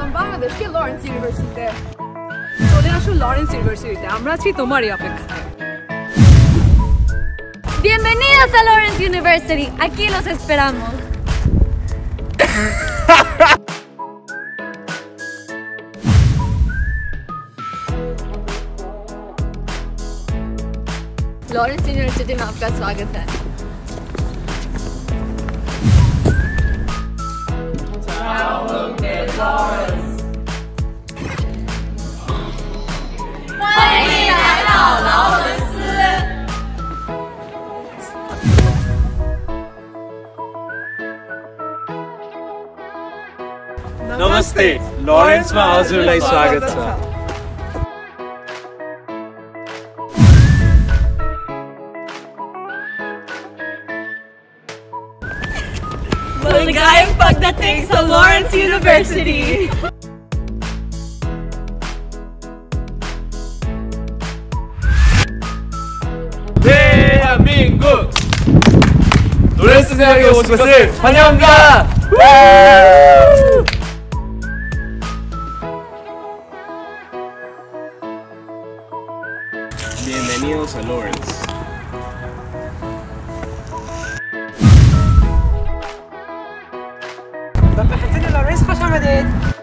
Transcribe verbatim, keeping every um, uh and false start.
from Bangladesh ke Lawrence University. চলে আসো Lawrence ইউনিভার্সিটিতে, আমরা আছি তোমারই অপেক্ষায়। Bienvenidos a Lawrence University, aquí los esperamos. Lawrence University में आपका स्वागत है। नमस्ते, लॉरेंस में हजुरलाई स्वागत छ। Maligayang pagdating sa Lawrence University! 대한민국! 로렌스 대학에 오신 것을 환영합니다! Bienvenidos a Lawrence. بحثنا لورنس خوش آمدید.